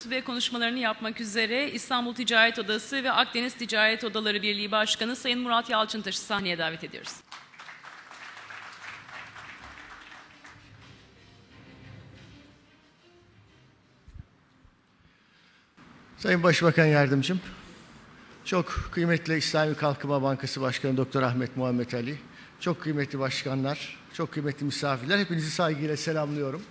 ve konuşmalarını yapmak üzere İstanbul Ticaret Odası ve Akdeniz Ticaret Odaları Birliği Başkanı Sayın Murat Yalçıntaş'ı sahneye davet ediyoruz. Sayın Başbakan Yardımcım, çok kıymetli İslami Kalkınma Bankası Başkanı Doktor Ahmet Muhammet Ali, çok kıymetli başkanlar, çok kıymetli misafirler, hepinizi saygıyla selamlıyorum.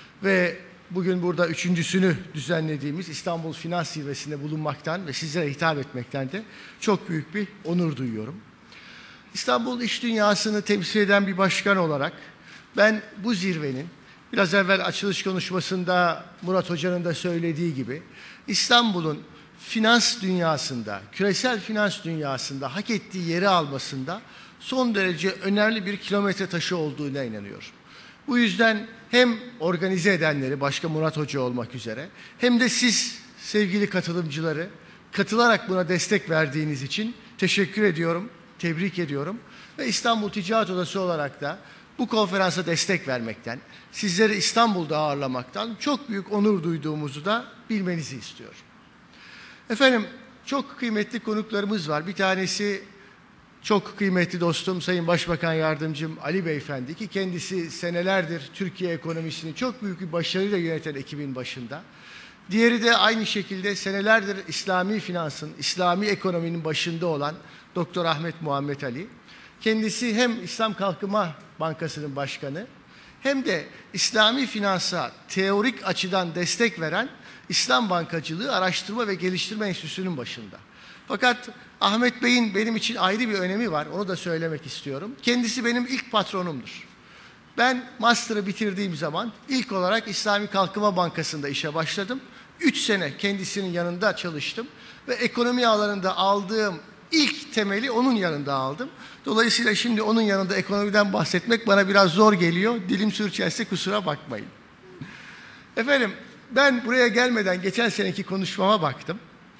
Ve bugün burada üçüncüsünü düzenlediğimiz İstanbul Finans Zirvesi'nde bulunmaktan ve sizlere hitap etmekten de çok büyük bir onur duyuyorum. İstanbul iş dünyasını temsil eden bir başkan olarak ben bu zirvenin, biraz evvel açılış konuşmasında Murat Hoca'nın da söylediği gibi, İstanbul'un finans dünyasında, küresel finans dünyasında hak ettiği yeri almasında son derece önemli bir kilometre taşı olduğuna inanıyorum. Bu yüzden hem organize edenleri, başka Murat Hoca olmak üzere, hem de siz sevgili katılımcıları katılarak buna destek verdiğiniz için teşekkür ediyorum, tebrik ediyorum. Ve İstanbul Ticaret Odası olarak da bu konferansa destek vermekten, sizleri İstanbul'da ağırlamaktan çok büyük onur duyduğumuzu da bilmenizi istiyorum. Efendim, çok kıymetli konuklarımız var. Bir tanesi çok kıymetli dostum Sayın Başbakan Yardımcım Ali Beyefendi, ki kendisi senelerdir Türkiye ekonomisini çok büyük bir başarıyla yöneten ekibin başında. Diğeri de aynı şekilde senelerdir İslami finansın, İslami ekonominin başında olan Doktor Ahmet Muhammet Ali. Kendisi hem İslam Kalkınma Bankası'nın başkanı, hem de İslami finansa teorik açıdan destek veren İslam Bankacılığı Araştırma ve Geliştirme Enstitüsü'nün başında. Fakat Ahmet Bey'in benim için ayrı bir önemi var, onu da söylemek istiyorum. Kendisi benim ilk patronumdur. Ben master'ı bitirdiğim zaman ilk olarak İslami Kalkınma Bankası'nda işe başladım. 3 sene kendisinin yanında çalıştım ve ekonomi alanında aldığım ilk temeli onun yanında aldım. Dolayısıyla şimdi onun yanında ekonomiden bahsetmek bana biraz zor geliyor. Dilim sürçerse kusura bakmayın. Efendim, ben buraya gelmeden geçen seneki konuşmama baktım.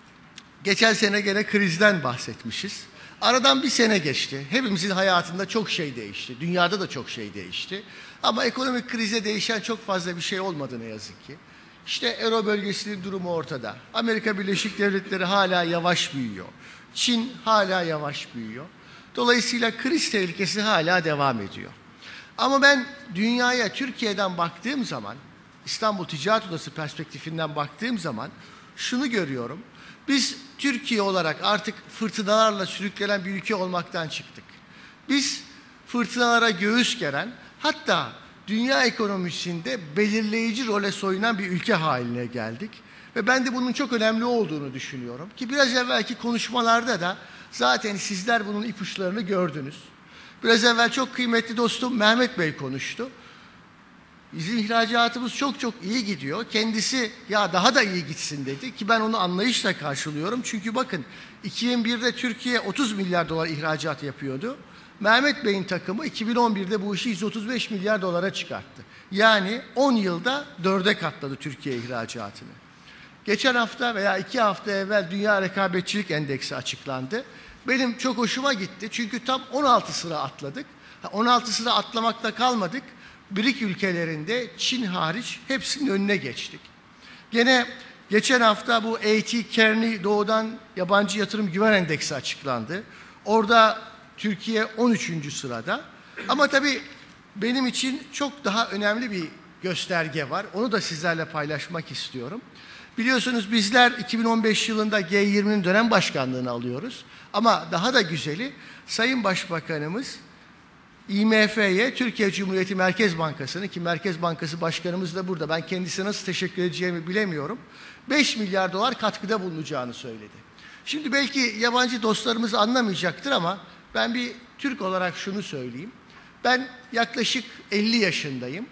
Geçen sene gene krizden bahsetmişiz. Aradan bir sene geçti. Hepimizin hayatında çok şey değişti. Dünyada da çok şey değişti. Ama ekonomik krize değişen çok fazla bir şey olmadı ne yazık ki. İşte Euro bölgesinin durumu ortada. Amerika Birleşik Devletleri hala yavaş büyüyor. Çin hala yavaş büyüyor. Dolayısıyla kriz tehlikesi hala devam ediyor. Ama ben dünyaya Türkiye'den baktığım zaman, İstanbul Ticaret Odası perspektifinden baktığım zaman şunu görüyorum. Biz Türkiye olarak artık fırtınalarla sürüklenen bir ülke olmaktan çıktık. Biz fırtınalara göğüs geren, hatta dünya ekonomisinde belirleyici role soyunan bir ülke haline geldik. Ve ben de bunun çok önemli olduğunu düşünüyorum. Ki biraz evvelki konuşmalarda da zaten sizler bunun ipuçlarını gördünüz. Biraz evvel çok kıymetli dostum Mehmet Bey konuştu. Bizim ihracatımız çok çok iyi gidiyor. Kendisi ya daha da iyi gitsin dedi ki ben onu anlayışla karşılıyorum. Çünkü bakın 2001'de Türkiye 30 milyar dolar ihracat yapıyordu. Mehmet Bey'in takımı 2011'de bu işi 135 milyar dolara çıkarttı. Yani 10 yılda 4'e katladı Türkiye ihracatını. Geçen hafta veya 2 hafta evvel Dünya Rekabetçilik Endeksi açıklandı. Benim çok hoşuma gitti çünkü tam 16 sıra atladık. 16 sıra atlamakta kalmadık. BRIC ülkelerinde Çin hariç hepsinin önüne geçtik. Gene geçen hafta bu A.T. Kearney Doğu'dan Yabancı Yatırım Güven Endeksi açıklandı. Orada Türkiye 13. sırada. Ama tabii benim için çok daha önemli bir gösterge var. Onu da sizlerle paylaşmak istiyorum. Biliyorsunuz bizler 2015 yılında G20'nin dönem başkanlığını alıyoruz. Ama daha da güzeli Sayın Başbakanımız IMF'ye, Türkiye Cumhuriyeti Merkez Bankası'nı, ki Merkez Bankası Başkanımız da burada, ben kendisine nasıl teşekkür edeceğimi bilemiyorum, 5 milyar dolar katkıda bulunacağını söyledi. Şimdi belki yabancı dostlarımız anlamayacaktır ama ben bir Türk olarak şunu söyleyeyim. Ben yaklaşık 50 yaşındayım.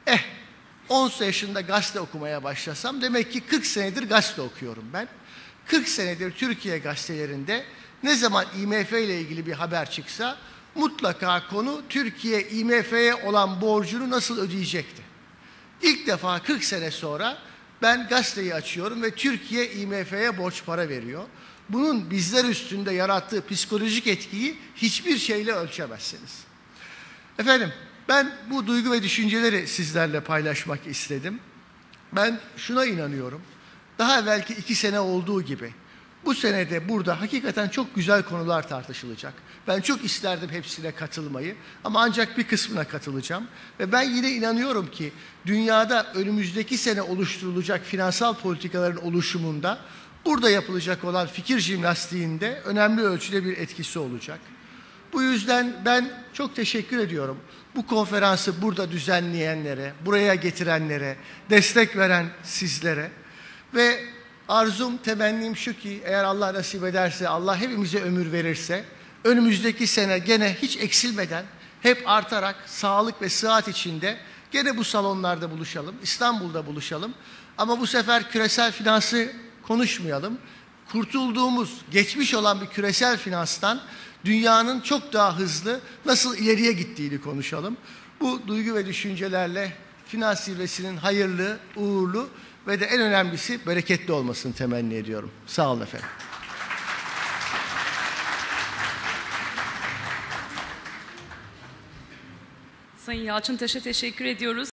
10 yaşında gazete okumaya başlasam demek ki 40 senedir gazete okuyorum ben. 40 senedir Türkiye gazetelerinde ne zaman IMF ile ilgili bir haber çıksa mutlaka konu Türkiye IMF'ye olan borcunu nasıl ödeyecekti. İlk defa 40 sene sonra ben gazeteyi açıyorum ve Türkiye IMF'ye borç para veriyor. Bunun bizler üstünde yarattığı psikolojik etkiyi hiçbir şeyle ölçemezsiniz. Efendim, ben bu duygu ve düşünceleri sizlerle paylaşmak istedim. Ben şuna inanıyorum. daha evvelki 2 sene olduğu gibi bu senede burada hakikaten çok güzel konular tartışılacak. Ben çok isterdim hepsine katılmayı ama ancak bir kısmına katılacağım. Ve ben yine inanıyorum ki dünyada önümüzdeki sene oluşturulacak finansal politikaların oluşumunda burada yapılacak olan fikir jimnastiğinde önemli ölçüde bir etkisi olacak. Bu yüzden ben çok teşekkür ediyorum. Bu konferansı burada düzenleyenlere, buraya getirenlere, destek veren sizlere ve arzum, temennim şu ki eğer Allah nasip ederse, Allah hepimize ömür verirse, önümüzdeki sene gene hiç eksilmeden, hep artarak, sağlık ve sıhhat içinde gene bu salonlarda buluşalım, İstanbul'da buluşalım. Ama bu sefer küresel finansı konuşmayalım. Kurtulduğumuz, geçmiş olan bir küresel finanstan dünyanın çok daha hızlı nasıl ileriye gittiğini konuşalım. Bu duygu ve düşüncelerle finans zirvesinin hayırlı, uğurlu ve de en önemlisi bereketli olmasını temenni ediyorum. Sağ olun efendim. Sayın Yalçıntaş'a teşekkür ediyoruz.